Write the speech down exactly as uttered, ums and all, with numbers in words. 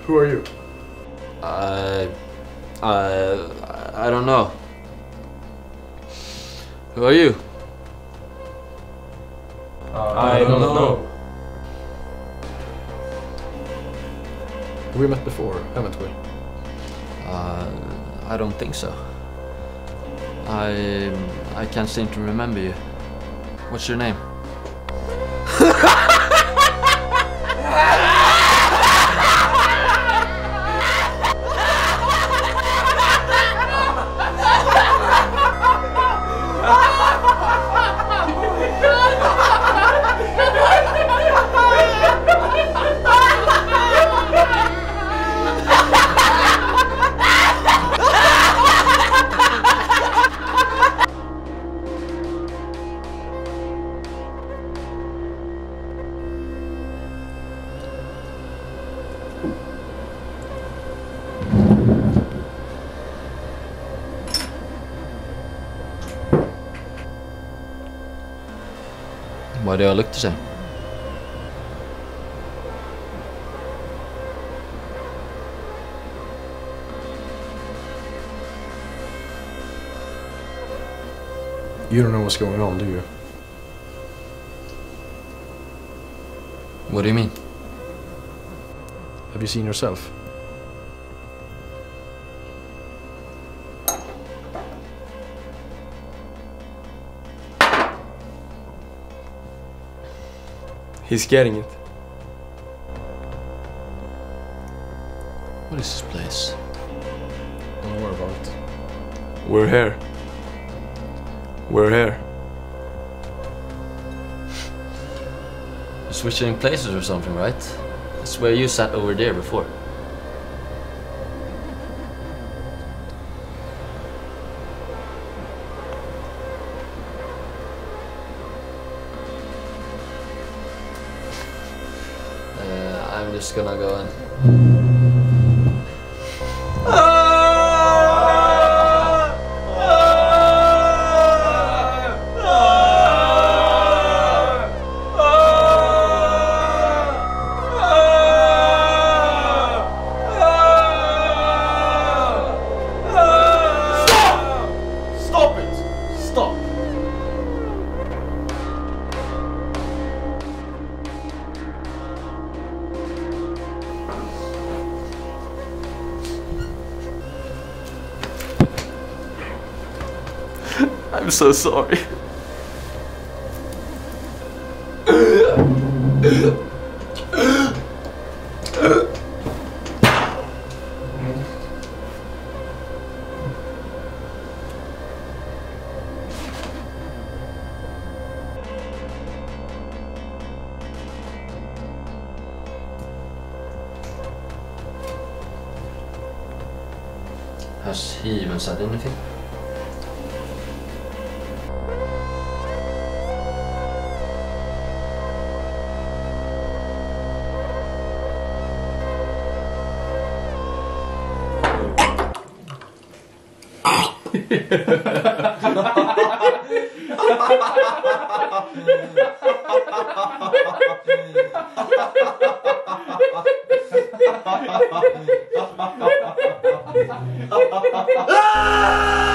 Who are you? I... I... I don't know. Who are you? Uh, I, I don't, don't know. know. We met before, haven't we? Uh, I don't think so. I... I can't seem to remember you. What's your name? Why do I look the same? You don't know what's going on, do you? What do you mean? Have you seen yourself? He's getting it. What is this place? Don't worry about it. We're here. We're here. You're switching places or something, right? That's where you sat over there before. Uh, I'm just gonna go in. I'm so sorry. Has he even said anything? Ah!